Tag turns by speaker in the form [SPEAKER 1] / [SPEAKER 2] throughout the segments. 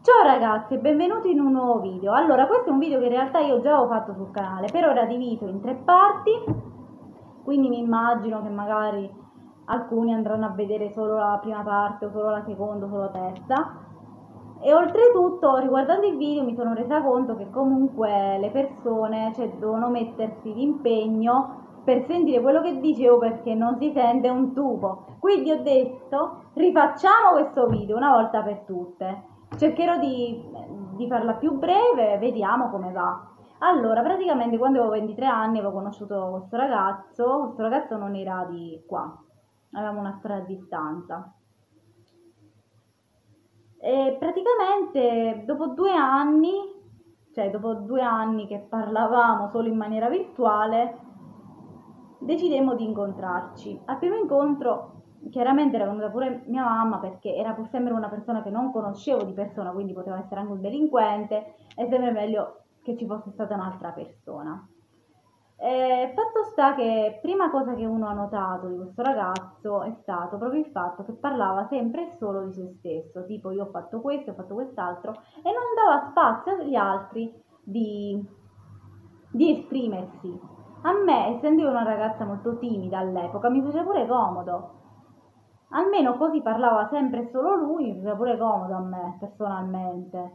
[SPEAKER 1] Ciao ragazzi e benvenuti in un nuovo video. Allora, questo è un video che in realtà io già ho fatto sul canale, però era diviso in 3 parti, quindi mi immagino che magari alcuni andranno a vedere solo la prima parte o solo la seconda o solo la terza. E oltretutto, riguardando il video, mi sono resa conto che comunque le persone, cioè, devono mettersi d'impegno per sentire quello che dicevo perché non si sente un tubo. Quindi ho detto, rifacciamo questo video una volta per tutte. Cercherò di farla più breve, vediamo come va. Allora, praticamente quando avevo 23 anni avevo conosciuto questo ragazzo non era di qua, avevamo una storia a distanza. E praticamente dopo 2 anni che parlavamo solo in maniera virtuale, decidemmo di incontrarci. Al primo incontro, chiaramente era venuta pure mia mamma perché era pur sempre una persona che non conoscevo di persona, quindi poteva essere anche un delinquente, e sempre meglio che ci fosse stata un'altra persona. Fatto sta che prima cosa che uno ha notato di questo ragazzo è stato proprio il fatto che parlava sempre e solo di se stesso, tipo io ho fatto questo, ho fatto quest'altro, e non dava spazio agli altri di esprimersi. A me, essendo io una ragazza molto timida all'epoca, mi faceva pure comodo. Almeno così parlava sempre e solo lui, mi faceva pure comodo a me, personalmente.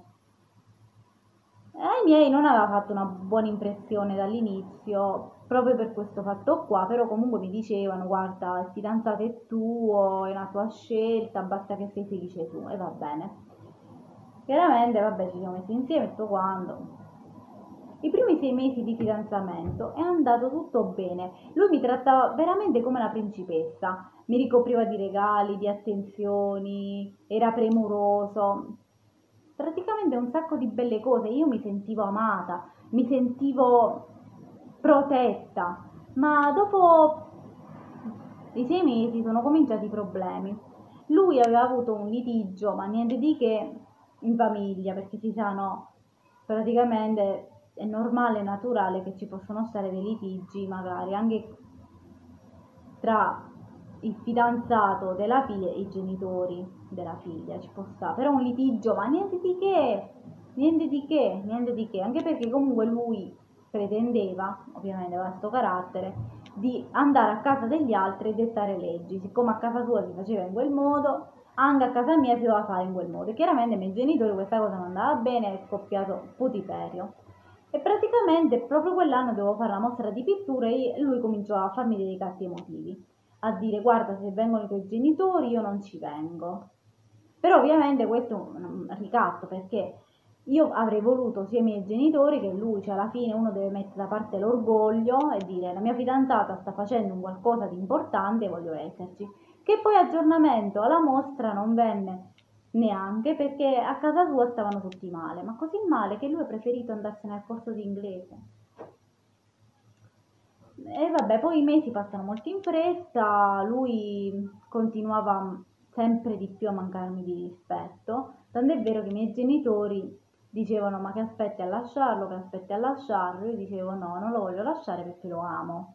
[SPEAKER 1] Ai miei non aveva fatto una buona impressione dall'inizio, proprio per questo fatto qua, però comunque mi dicevano, guarda, il fidanzato è tuo, è una tua scelta, basta che sei felice tu, e va bene. Chiaramente, vabbè, ci siamo messi insieme, tutto quando. I primi 6 mesi di fidanzamento è andato tutto bene. Lui mi trattava veramente come una principessa, mi ricopriva di regali, di attenzioni, era premuroso, praticamente un sacco di belle cose. Io mi sentivo amata, mi sentivo protetta, ma dopo i 6 mesi sono cominciati i problemi. Lui aveva avuto un litigio, ma niente di che, in famiglia, perché si sa, no, praticamente è normale, è naturale che ci possono stare dei litigi, magari anche tra il fidanzato della figlia e i genitori della figlia, ci può stare, però un litigio, ma niente di che, niente di che, niente di che, anche perché comunque lui pretendeva, ovviamente aveva questo carattere, di andare a casa degli altri e dettare leggi, siccome a casa sua si faceva in quel modo, anche a casa mia si doveva fare in quel modo, e chiaramente ai miei genitori questa cosa non andava bene, è scoppiato putiferio. E praticamente proprio quell'anno dovevo fare la mostra di pittura e lui cominciò a farmi dei catti emotivi, a dire guarda, se vengono i tuoi genitori io non ci vengo. Però ovviamente questo è un ricatto, perché io avrei voluto sia i miei genitori che lui, cioè alla fine uno deve mettere da parte l'orgoglio e dire la mia fidanzata sta facendo un qualcosa di importante e voglio esserci. Che poi aggiornamento alla mostra non venne neanche perché a casa sua stavano tutti male, ma così male che lui ha preferito andarsene al corso di inglese. E vabbè, poi i mesi passano molto in fretta, lui continuava sempre di più a mancarmi di rispetto, tant'è vero che i miei genitori dicevano ma che aspetti a lasciarlo, che aspetti a lasciarlo, io dicevo no, non lo voglio lasciare perché lo amo.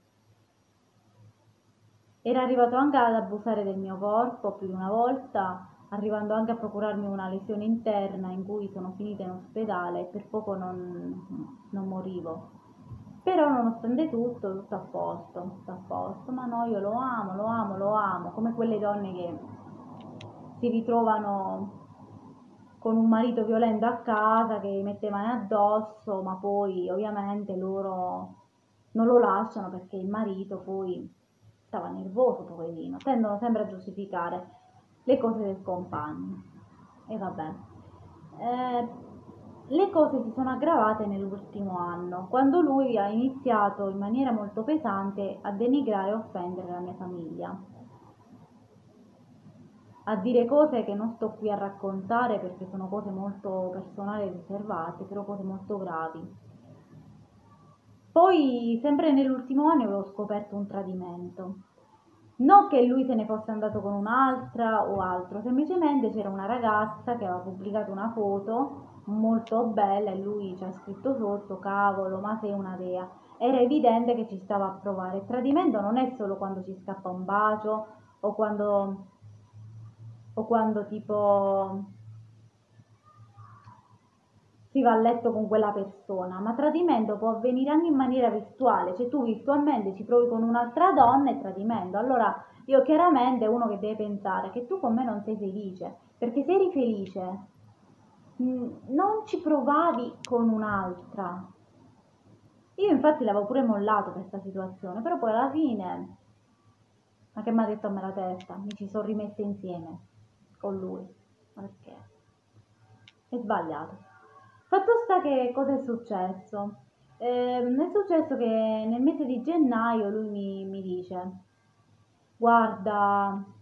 [SPEAKER 1] Era arrivato anche ad abusare del mio corpo più di una volta, arrivando anche a procurarmi una lesione interna in cui sono finita in ospedale e per poco non morivo. Però nonostante tutto tutto a posto, ma no, io lo amo, lo amo, lo amo, come quelle donne che si ritrovano con un marito violento a casa che gli mette mani addosso, ma poi ovviamente loro non lo lasciano perché il marito poi stava nervoso, poverino. Tendono sempre a giustificare le cose del compagno. E vabbè. Eh, le cose si sono aggravate nell'ultimo anno, quando lui ha iniziato in maniera molto pesante a denigrare e offendere la mia famiglia, a dire cose che non sto qui a raccontare perché sono cose molto personali e riservate, però cose molto gravi. Poi, sempre nell'ultimo anno, avevo scoperto un tradimento. Non che lui se ne fosse andato con un'altra o altro, semplicemente c'era una ragazza che aveva pubblicato una foto molto bella e lui ci ha scritto sotto, cavolo, ma sei una dea. Era evidente che ci stava a provare. Il tradimento non è solo quando ci scappa un bacio o quando tipo si va a letto con quella persona, ma tradimento può avvenire anche in maniera virtuale, cioè tu virtualmente ci provi con un'altra donna e tradimento. Allora io chiaramente è uno che deve pensare che tu con me non sei felice, perché se eri felice non ci provavi con un'altra. Io infatti l'avevo pure mollato per questa situazione, però poi alla fine, ma che mi ha detto a me la testa, mi ci sono rimessa insieme con lui, ma perché? È sbagliato. Fatto sta che cosa è successo? È successo che nel mese di gennaio lui mi dice, guarda,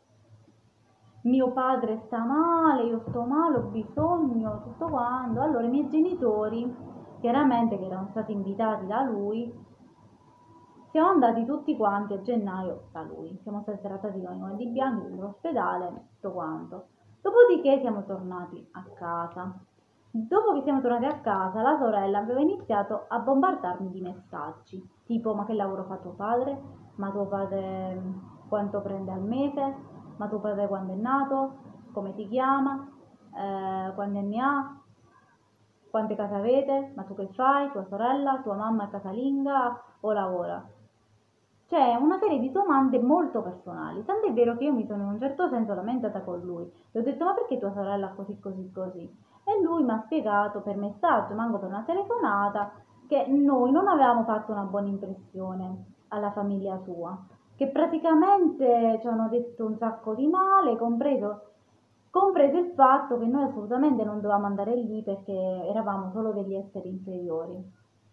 [SPEAKER 1] mio padre sta male, io sto male, ho bisogno, tutto quanto. Allora i miei genitori, chiaramente che erano stati invitati da lui, siamo andati tutti quanti a gennaio da lui, siamo stati trattati noi di bianchi nell'ospedale, tutto quanto. Dopodiché siamo tornati a casa. Dopo che siamo tornati a casa, la sorella aveva iniziato a bombardarmi di messaggi, tipo ma che lavoro fa tuo padre? Ma tuo padre quanto prende al mese? Ma tuo padre quando è nato? Come ti chiama? Quanti anni ha? Quante case avete? Ma tu che fai? Tua sorella? Tua mamma è casalinga o lavora? Cioè, una serie di domande molto personali, tant'è vero che io mi sono in un certo senso lamentata con lui. Le ho detto, ma perché tua sorella così così così? E lui mi ha spiegato per messaggio, manco per una telefonata, che noi non avevamo fatto una buona impressione alla famiglia sua, che praticamente ci hanno detto un sacco di male, compreso il fatto che noi assolutamente non dovevamo andare lì perché eravamo solo degli esseri inferiori.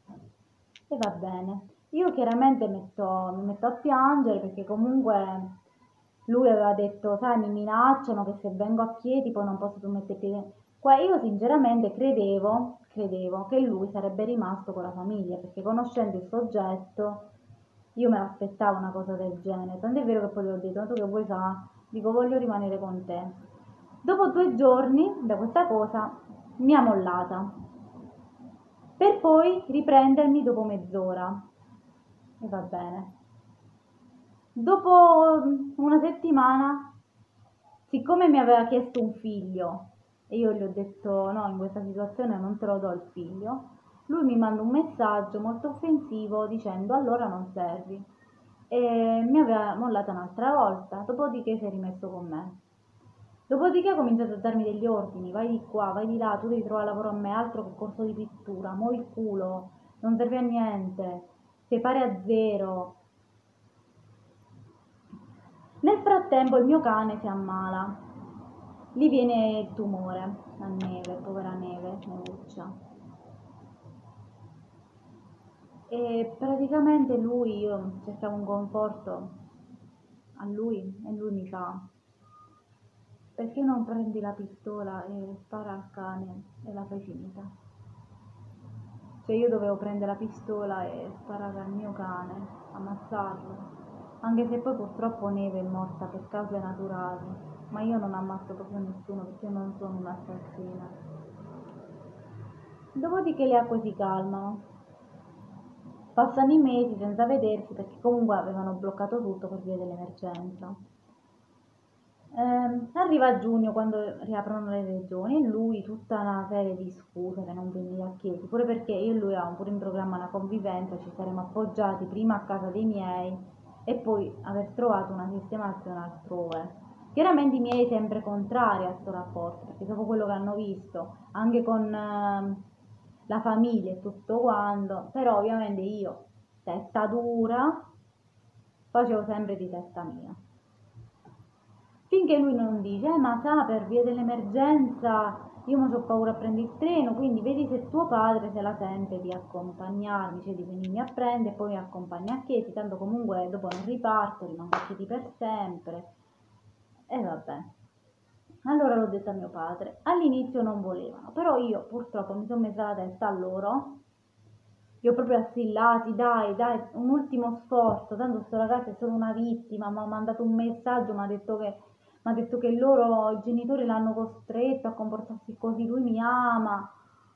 [SPEAKER 1] E va bene. Io chiaramente mi metto a piangere perché comunque lui aveva detto, sai, mi minacciano che se vengo a Chieti poi non posso più mettere piede. Qua io sinceramente credevo che lui sarebbe rimasto con la famiglia, perché conoscendo il soggetto io me l'aspettavo una cosa del genere. Tant'è vero che poi gli ho detto, ma tu che vuoi fare? Dico, voglio rimanere con te. Dopo 2 giorni da questa cosa mi ha mollata per poi riprendermi dopo mezz'ora. E va bene. Dopo una settimana, siccome mi aveva chiesto un figlio e io gli ho detto no, in questa situazione non te lo do il figlio, lui mi manda un messaggio molto offensivo dicendo allora non servi. E mi aveva mollata un'altra volta, dopodiché si è rimesso con me. Dopodiché ha cominciato a darmi degli ordini, vai di qua, vai di là, tu devi trovare lavoro a me, altro che corso di pittura, muovi il culo, non serve a niente, sei pari a zero. Nel frattempo il mio cane si ammala, gli viene il tumore, la neve, povera neve, nevuccia. E praticamente io cercavo un conforto a lui e lui mi fa, perché non prendi la pistola e spara al cane e la fai finita? Cioè io dovevo prendere la pistola e sparare al mio cane, ammazzarlo. Anche se poi purtroppo Neve è morta per cause naturali, ma io non ammazzo proprio nessuno perché io non sono un'assassina. Dopodiché le acque si calmano. Passano i mesi senza vedersi perché comunque avevano bloccato tutto per via dell'emergenza. Arriva giugno quando riaprono le regioni e lui tutta una serie di scuse per non venire a Chieti, pure perché io e lui avevamo pure in programma una convivenza, ci saremmo appoggiati prima a casa dei miei e poi aver trovato una sistemazione altrove. Chiaramente i miei sempre contrari a questo rapporto, perché dopo quello che hanno visto, anche con la famiglia e tutto quanto, però ovviamente io, testa dura, facevo sempre di testa mia. Finché lui non dice, ma sa, per via dell'emergenza io mi ho paura a prendere il treno, quindi vedi se tuo padre se la sente di accompagnarmi, cioè di venirmi a prendere e poi mi accompagna a Chieti, tanto comunque dopo non riparto, rimango a Chieti per sempre. E vabbè. Allora l'ho detto a mio padre. All'inizio non volevano, però io purtroppo mi sono messa la testa a loro. Li ho proprio assillati, dai, dai, un ultimo sforzo, tanto sto ragazzo è solo una vittima, mi ha mandato un messaggio, mi ha detto che loro, i genitori l'hanno costretto a comportarsi così, lui mi ama.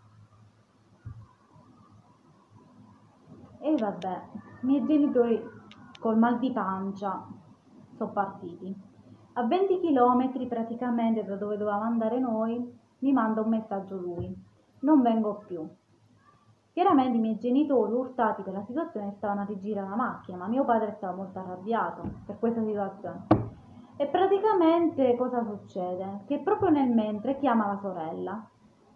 [SPEAKER 1] E vabbè, i miei genitori col mal di pancia sono partiti. A 20 km praticamente da dove dovevamo andare noi, mi manda un messaggio lui. non vengo più. Chiaramente i miei genitori, urtati per la situazione, stavano a rigirare la macchina, ma mio padre stava molto arrabbiato per questa situazione. E praticamente cosa succede? Che proprio nel mentre chiama la sorella.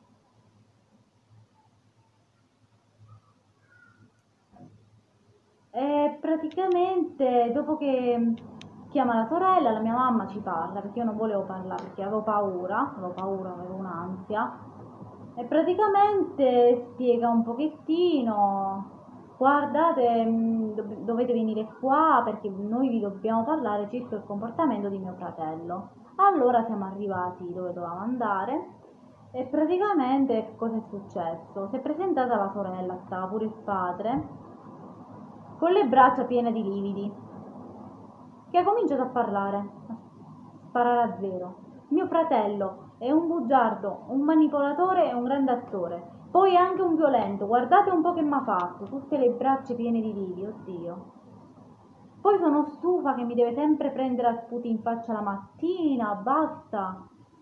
[SPEAKER 1] E praticamente dopo che chiama la sorella, la mia mamma ci parla, perché io non volevo parlare, perché avevo paura, avevo un'ansia. E praticamente spiega un pochettino, guardate, dovete venire qua perché noi vi dobbiamo parlare circa il comportamento di mio fratello. Allora siamo arrivati dove dovevamo andare e praticamente cosa è successo? Si è presentata la sorella, stava pure il padre, con le braccia piene di lividi, che ha cominciato a parlare, a sparare a zero. Mio fratello è un bugiardo, un manipolatore e un grande attore. Poi è anche un violento, guardate un po' che mi ha fatto, tutte le braccia piene di lividi, oddio. Poi sono stufa che mi deve sempre prendere a sputi in faccia la mattina, basta.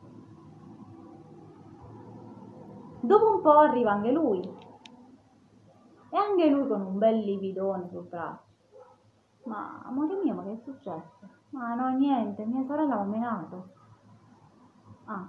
[SPEAKER 1] Dopo un po' arriva anche lui. E anche lui con un bel lividone sul braccio. Ma amore mio, ma che è successo? Ma no, niente, mia sorella mi ha menato. Ah.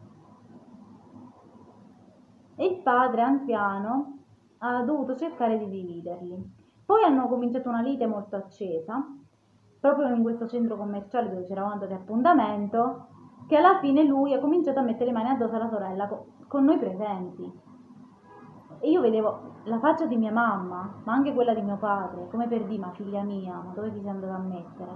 [SPEAKER 1] E il padre, anziano, ha dovuto cercare di dividerli. Poi hanno cominciato una lite molto accesa, proprio in questo centro commerciale dove c'eravamo andati a appuntamento, che alla fine lui ha cominciato a mettere le mani addosso alla sorella con noi presenti. E io vedevo la faccia di mia mamma, ma anche quella di mio padre, come per dire, ma figlia mia, ma dove ti sei andata a mettere?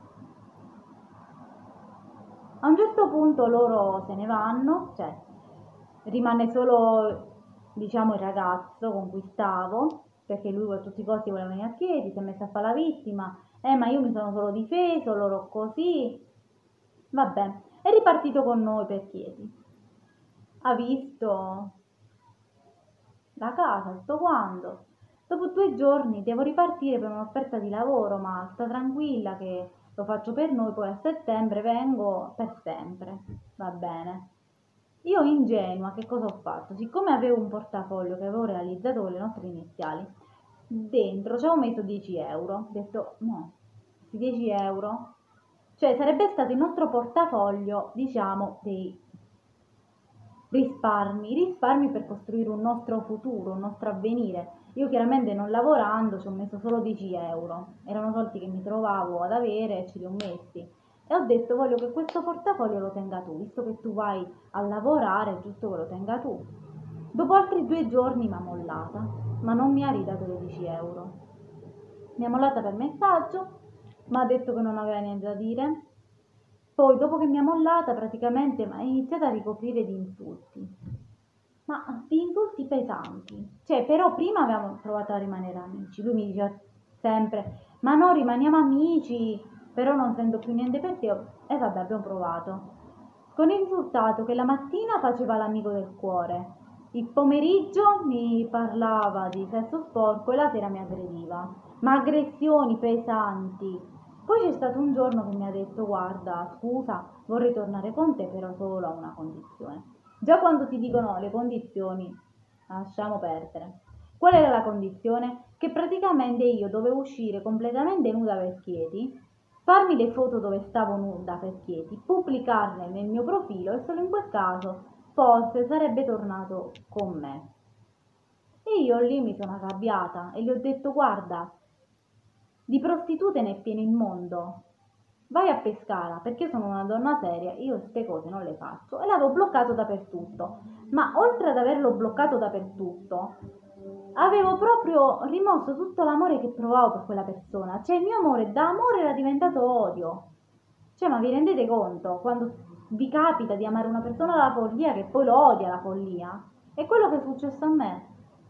[SPEAKER 1] A un certo punto loro se ne vanno, cioè rimane solo, diciamo, il ragazzo con cui stavo, perché lui a tutti i costi voleva venire a Chieti, si è messa a fare la vittima, ma io mi sono solo difeso, loro così, vabbè, è ripartito con noi per Chieti. Ha visto la casa, tutto quanto. Dopo 2 giorni devo ripartire per un'offerta di lavoro, ma sta tranquilla che lo faccio per noi, poi a settembre vengo per sempre. Va bene. Io ingenua che cosa ho fatto? Siccome avevo un portafoglio che avevo realizzato con le nostre iniziali, dentro ci avevo messo 10 euro. Ho detto, no, questi 10 euro, cioè sarebbe stato il nostro portafoglio, diciamo, dei risparmi per costruire un nostro futuro, un nostro avvenire. Io chiaramente non lavorando ci ho messo solo 10 euro, erano soldi che mi trovavo ad avere e ce li ho messi. E ho detto voglio che questo portafoglio lo tenga tu, visto che tu vai a lavorare, è giusto che lo tenga tu. Dopo altri 2 giorni mi ha mollata, ma non mi ha ridato le 10 euro. Mi ha mollata per messaggio, mi ha detto che non aveva niente da dire. Poi, dopo che mi ha mollata, praticamente mi ha iniziato a ricoprire di insulti. Ma di insulti pesanti. Cioè, però prima avevamo provato a rimanere amici. Lui mi diceva sempre, ma no, rimaniamo amici, però non sento più niente per te. E vabbè, abbiamo provato. Con il risultato che la mattina faceva l'amico del cuore, il pomeriggio mi parlava di sesso sporco e la sera mi aggrediva. Ma aggressioni pesanti. Poi c'è stato un giorno che mi ha detto guarda, scusa, vorrei tornare con te, però solo a una condizione. Già quando ti dicono le condizioni, lasciamo perdere. Qual era la condizione? Che praticamente io dovevo uscire completamente nuda per Chieti, farmi le foto dove stavo nuda per Chieti, pubblicarle nel mio profilo e solo in quel caso forse sarebbe tornato con me. E io lì mi sono arrabbiata e gli ho detto guarda, di prostitute ne è pieno il mondo. Vai a Pescara, perché io sono una donna seria, io queste cose non le faccio. E l'avevo bloccato dappertutto. Ma oltre ad averlo bloccato dappertutto, avevo proprio rimosso tutto l'amore che provavo per quella persona. Cioè il mio amore da amore era diventato odio. Cioè, ma vi rendete conto? Quando vi capita di amare una persona dalla follia che poi lo odia la follia? È quello che è successo a me.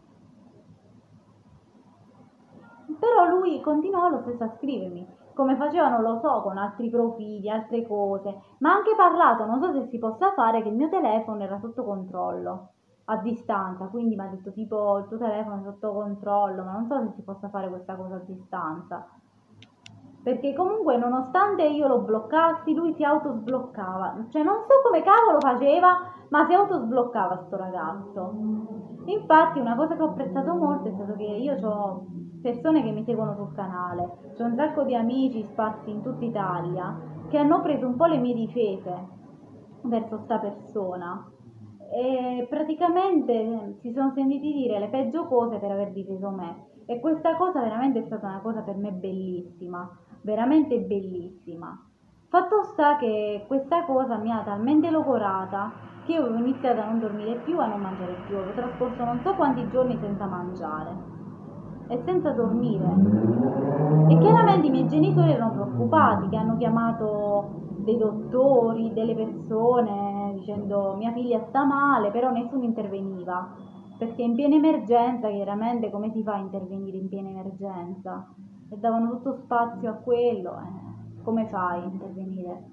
[SPEAKER 1] Però lui continuò lo stesso a scrivermi, come faceva non lo so, con altri profili, altre cose, ma ha anche parlato, non so se si possa fare, che il mio telefono era sotto controllo, a distanza, quindi mi ha detto tipo il tuo telefono è sotto controllo, ma non so se si possa fare questa cosa a distanza. perché comunque nonostante io lo bloccassi, lui si autosbloccava, cioè non so come cavolo faceva, ma si autosbloccava sto ragazzo. Infatti una cosa che ho apprezzato molto è stato che io ho persone che mi seguono sul canale, c'ho un sacco di amici sparsi in tutta Italia che hanno preso un po' le mie difese verso sta persona e praticamente si sono sentiti dire le peggio cose per aver difeso me, e questa cosa veramente è stata una cosa per me bellissima, veramente bellissima. Fatto sta che questa cosa mi ha talmente logorata che io avevo iniziato a non dormire più, a non mangiare più, avevo trascorso non so quanti giorni senza mangiare e senza dormire. E chiaramente i miei genitori erano preoccupati, che hanno chiamato dei dottori, delle persone dicendo mia figlia sta male, però nessuno interveniva, perché in piena emergenza chiaramente come si fa a intervenire in piena emergenza? E davano tutto spazio a quello, come fai a intervenire?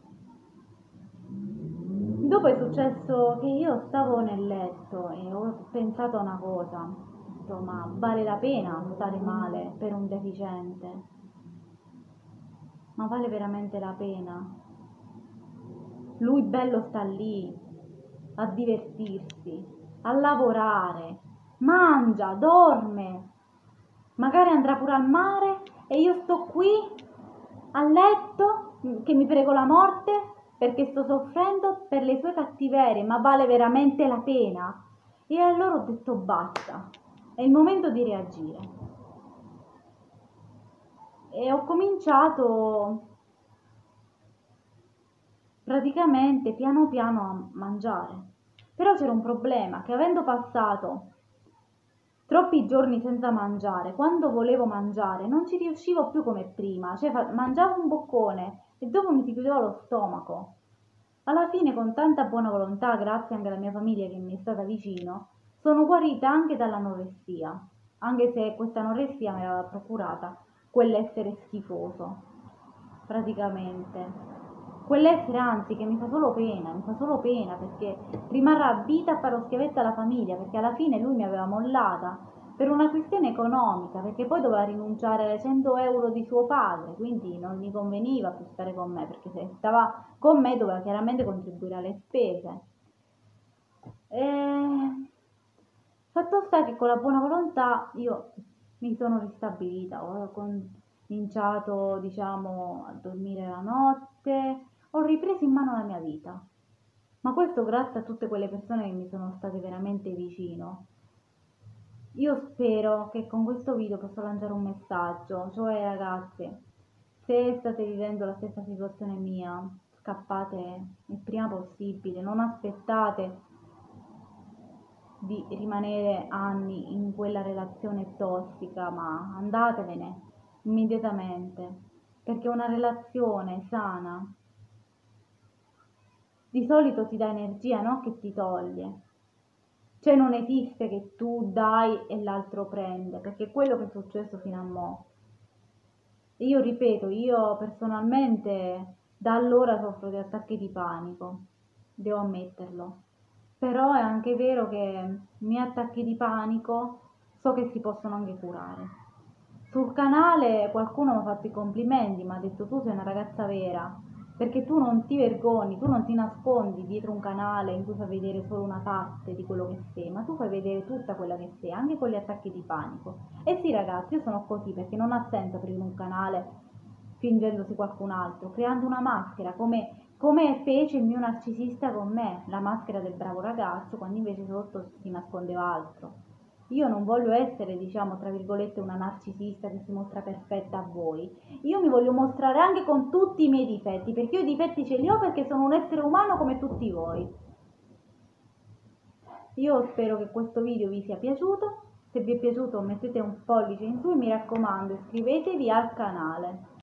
[SPEAKER 1] Dopo è successo che io stavo nel letto e ho pensato a una cosa, insomma, vale la pena stare male per un deficiente? Ma vale veramente la pena? Lui bello sta lì, a divertirsi, a lavorare, mangia, dorme, magari andrà pure al mare e io sto qui a letto che mi prego la morte perché sto soffrendo per le sue cattiverie, ma vale veramente la pena? E allora ho detto basta, è il momento di reagire. E ho cominciato praticamente piano piano a mangiare. Però c'era un problema, che avendo passato troppi giorni senza mangiare, quando volevo mangiare non ci riuscivo più come prima, cioè mangiavo un boccone e dopo mi si chiudeva lo stomaco. Alla fine, con tanta buona volontà, grazie anche alla mia famiglia che mi è stata vicino, sono guarita anche dall'anoressia, anche se questa anoressia mi aveva procurata quell'essere schifoso, praticamente. Quell'essere anzi che mi fa solo pena perché rimarrà a vita a fare lo schiavetto alla famiglia, perché alla fine lui mi aveva mollata per una questione economica, perché poi doveva rinunciare ai 100 euro di suo padre, quindi non gli conveniva più stare con me, perché se stava con me doveva chiaramente contribuire alle spese. E... Fatto sta che con la buona volontà io mi sono ristabilita, ho cominciato, diciamo, a dormire la notte, ho ripreso in mano la mia vita. Ma questo grazie a tutte quelle persone che mi sono state veramente vicino. Io spero che con questo video possa lanciare un messaggio, cioè ragazzi, se state vivendo la stessa situazione mia, scappate il prima possibile, non aspettate di rimanere anni in quella relazione tossica, ma andatevene immediatamente, perché una relazione sana di solito ti dà energia, no? Che ti toglie. Cioè non esiste che tu dai e l'altro prende, perché è quello che è successo fino a mo'. E io ripeto, io personalmente da allora soffro di attacchi di panico, devo ammetterlo. Però è anche vero che i miei attacchi di panico so che si possono anche curare. Sul canale qualcuno mi ha fatto i complimenti, mi ha detto tu sei una ragazza vera, perché tu non ti vergogni, tu non ti nascondi dietro un canale in cui fai vedere solo una parte di quello che sei, ma tu fai vedere tutta quella che sei, anche con gli attacchi di panico. E sì ragazzi, io sono così perché non ha senso aprire un canale fingendosi qualcun altro, creando una maschera, come fece il mio narcisista con me, la maschera del bravo ragazzo, quando invece sotto si nascondeva altro. Io non voglio essere, diciamo, tra virgolette, una narcisista che si mostra perfetta a voi. Io mi voglio mostrare anche con tutti i miei difetti, perché io i difetti ce li ho perché sono un essere umano come tutti voi. Io spero che questo video vi sia piaciuto. Se vi è piaciuto mettete un pollice in su e mi raccomando iscrivetevi al canale.